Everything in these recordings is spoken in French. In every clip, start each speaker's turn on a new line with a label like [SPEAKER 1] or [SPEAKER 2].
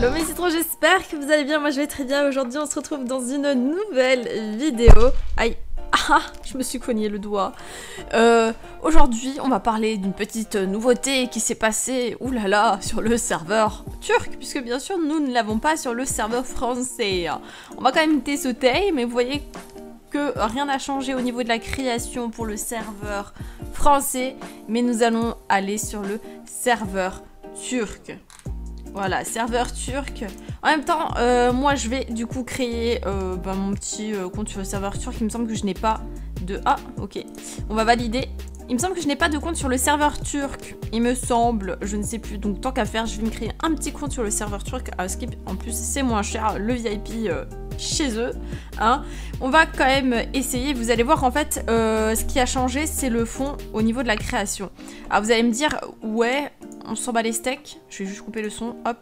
[SPEAKER 1] Hello mes citrons, j'espère que vous allez bien, moi je vais très bien. Aujourd'hui on se retrouve dans une nouvelle vidéo. Aïe, ah, je me suis cogné le doigt. Aujourd'hui on va parler d'une petite nouveauté qui s'est passée, oulala, sur le serveur turc, puisque bien sûr nous ne l'avons pas sur le serveur français. On va quand même tester, mais vous voyez que rien n'a changé au niveau de la création pour le serveur français, mais nous allons aller sur le serveur turc. Voilà, serveur turc. En même temps, moi je vais du coup créer mon petit compte sur le serveur turc. Il me semble que je n'ai pas de... Ah, ok. On va valider. Il me semble que je n'ai pas de compte sur le serveur turc. Il me semble, je ne sais plus. Donc tant qu'à faire, je vais me créer un petit compte sur le serveur turc. Skip, en plus c'est moins cher, le VIP chez eux. Hein. On va quand même essayer. Vous allez voir en fait, ce qui a changé, c'est le fond au niveau de la création. Alors vous allez me dire, ouais... On s'en bat les steaks, je vais juste couper le son, hop.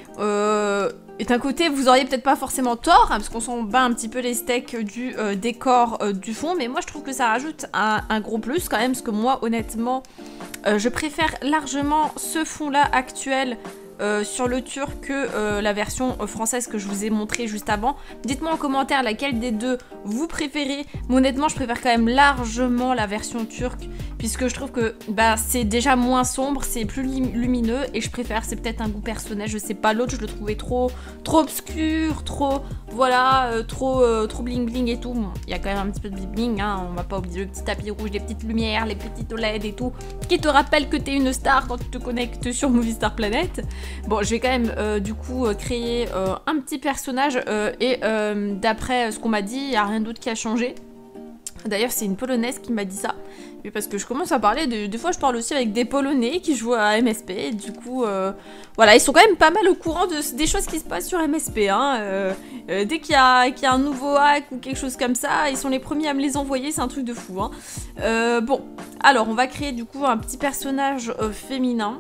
[SPEAKER 1] Et d'un côté, vous auriez peut-être pas forcément tort, hein, parce qu'on s'en bat un petit peu les steaks du décor du fond, mais moi je trouve que ça rajoute un gros plus quand même, parce que moi honnêtement, je préfère largement ce fond-là actuel sur le turc que la version française que je vous ai montré juste avant. Dites-moi en commentaire laquelle des deux vous préférez. Mais honnêtement, je préfère quand même largement la version turque, puisque je trouve que c'est déjà moins sombre, c'est plus lumineux et je préfère, c'est peut-être un goût personnel, je sais pas. L'autre, je le trouvais trop obscur, trop, voilà, trop bling bling et tout. Bon, il y a quand même un petit peu de bling bling, hein, on va pas oublier le petit tapis rouge, les petites lumières, les petites LED et tout, qui te rappellent que t'es une star quand tu te connectes sur Movie Star Planet. Bon, je vais quand même du coup créer un petit personnage et d'après ce qu'on m'a dit, il n'y a rien d'autre qui a changé. D'ailleurs, c'est une Polonaise qui m'a dit ça. Mais parce que je commence à parler, des fois je parle aussi avec des Polonais qui jouent à MSP. Et du coup, voilà, ils sont quand même pas mal au courant des choses qui se passent sur MSP. Hein. Dès qu'il y a un nouveau hack ou quelque chose comme ça, ils sont les premiers à me les envoyer, c'est un truc de fou. Hein. Bon, alors on va créer du coup un petit personnage féminin.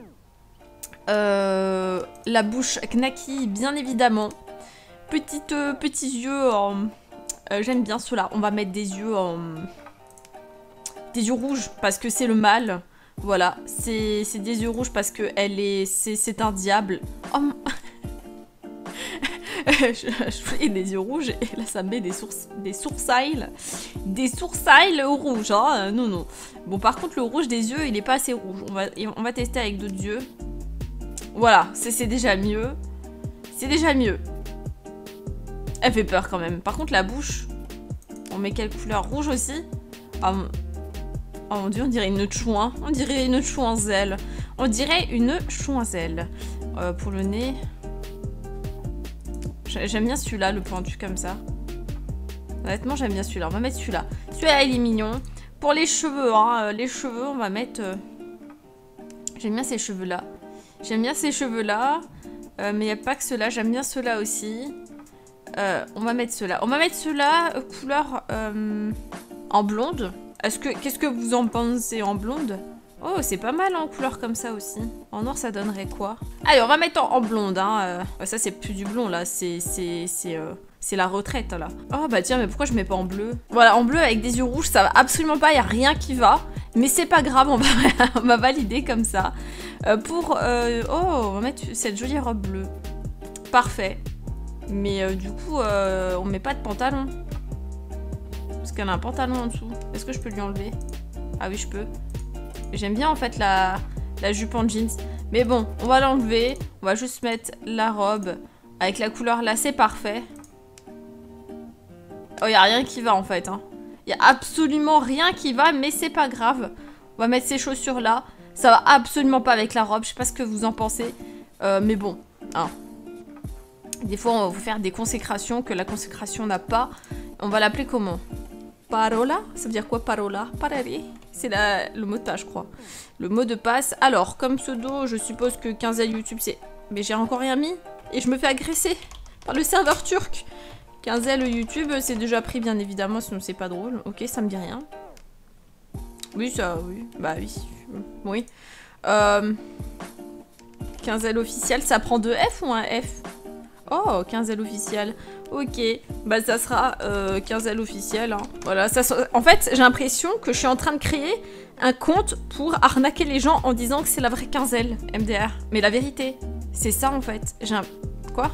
[SPEAKER 1] La bouche knacky, bien évidemment. Petits yeux j'aime bien ceux-là. On va mettre des yeux rouges parce que c'est le mal. Voilà, c'est des yeux rouges parce que c'est un diable. Oh mon... je fais des yeux rouges et là ça me met des sourcils rouges. Hein. Non. Bon, par contre le rouge des yeux il est pas assez rouge. On va tester avec d'autres yeux. Voilà, c'est déjà mieux. C'est déjà mieux. Elle fait peur quand même. Par contre, la bouche, on met quelle couleur? Rouge aussi? Oh mon dieu, on dirait une chouin. On dirait une chouinzelle. On dirait une chouinzelle. Pour le nez... J'aime bien celui-là, le pointu comme ça. Honnêtement, j'aime bien celui-là. On va mettre celui-là. Celui-là, il est mignon. Pour les cheveux, hein, les cheveux, on va mettre... J'aime bien ces cheveux-là. J'aime bien ces cheveux-là, mais il n'y a pas que ceux-là, j'aime bien ceux-là aussi. On va mettre ceux-là. On va mettre ceux-là, couleur en blonde. Qu'est-ce que vous en pensez en blonde? Oh, c'est pas mal en couleur comme ça aussi. En noir, ça donnerait quoi? Allez, on va mettre en blonde. Hein. Ça, c'est plus du blond, là. C'est la retraite, là. Oh, bah tiens, mais pourquoi je mets pas en bleu? Voilà, en bleu avec des yeux rouges, ça va absolument pas. Il n'y a rien qui va. Mais c'est pas grave, on va valider comme ça. Oh, on va mettre cette jolie robe bleue. Parfait. Mais du coup, on met pas de pantalon. Parce qu'elle a un pantalon en dessous. Est-ce que je peux lui enlever? Ah oui, je peux. J'aime bien en fait la jupe en jeans. Mais bon, on va l'enlever. On va juste mettre la robe avec la couleur là, c'est parfait. Oh, il n'y a rien qui va en fait. Hein. Il n'y a absolument rien qui va, mais c'est pas grave. On va mettre ces chaussures là. Ça va absolument pas avec la robe. Je sais pas ce que vous en pensez. Mais bon. Hein. Des fois, on va vous faire des consécrations que la consécration n'a pas. On va l'appeler comment? Parola? Ça veut dire quoi, parola? Parari? C'est le mot de passe, je crois. Le mot de passe. Alors, comme pseudo, je suppose que 15 YouTube, c'est... Mais j'ai encore rien mis. Et je me fais agresser par le serveur turc. 15 YouTube, c'est déjà pris, bien évidemment, sinon c'est pas drôle. Ok, ça me dit rien. Oui, ça, oui. Bah oui. Oui. 15 officiel, ça prend 2 F ou un F? Oh, 15 officiel. Ok, bah ça sera 15 officiel. Hein. Voilà, ça, en fait, j'ai l'impression que je suis en train de créer un compte pour arnaquer les gens en disant que c'est la vraie 15 MDR. Mais la vérité, c'est ça en fait. Quoi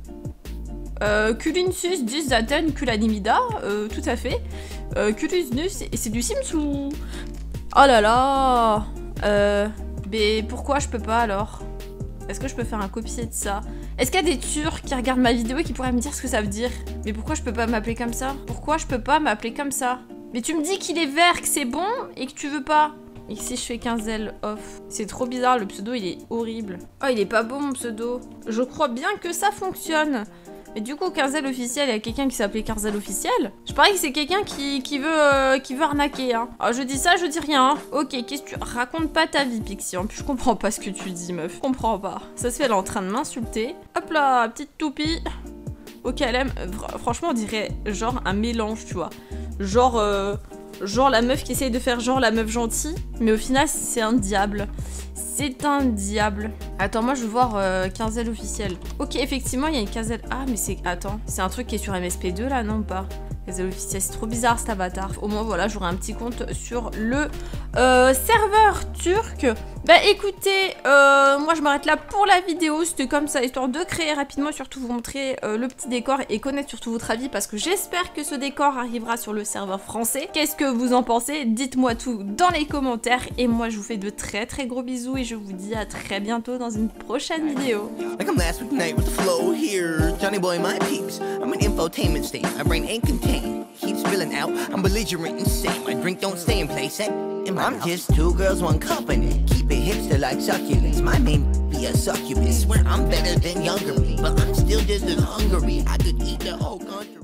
[SPEAKER 1] Culinsus dus Zaten Culanimida, tout à fait. Culinus, et c'est du Sims ou... Oh là là. Mais pourquoi je peux pas alors? Est-ce que je peux faire un copier de ça? Est-ce qu'il y a des Turcs qui regardent ma vidéo et qui pourraient me dire ce que ça veut dire? Mais pourquoi je peux pas m'appeler comme ça? Pourquoi je peux pas m'appeler comme ça? Mais tu me dis qu'il est vert, que c'est bon, et que tu veux pas. Et si je fais 15 L off? C'est trop bizarre, le pseudo il est horrible. Oh, il est pas bon mon pseudo. Je crois bien que ça fonctionne. Mais du coup, Carzel officiel, il y a quelqu'un qui s'appelait Carzel officiel. Je parie que c'est quelqu'un qui veut arnaquer. Hein. Alors, je dis ça, je dis rien. Hein. Ok, qu'est-ce que tu racontes pas ta vie, Pixie. En plus, je comprends pas ce que tu dis, meuf. Je comprends pas. Ça se fait, elle est en train de m'insulter. Hop là, petite toupie. Ok, elle aime. Franchement, on dirait genre un mélange, tu vois. Genre la meuf qui essaye de faire genre la meuf gentille, mais au final, c'est un diable. C'est un diable. Attends, moi je veux voir Carzel officiel. Ok, effectivement, il y a une Carzel... Ah, mais c'est... Attends, c'est un truc qui est sur MSP2 là, non ou pas? Carzel officiel, c'est trop bizarre cet avatar. Au moins, voilà, j'aurai un petit compte sur le serveur turc. Bah écoutez, moi je m'arrête là pour la vidéo. C'était comme ça, histoire de créer rapidement, surtout vous montrer le petit décor et connaître surtout votre avis, parce que j'espère que ce décor arrivera sur le serveur français. Qu'est-ce que vous en pensez? Dites-moi tout dans les commentaires. Et moi je vous fais de très très gros bisous et je vous dis à très bientôt dans une prochaine vidéo.
[SPEAKER 2] I'm just two girls, one company. Keep it hipster like succulents. My main be a succubus. Swear I'm better than younger me, but I'm still just as hungry. I could eat the whole country.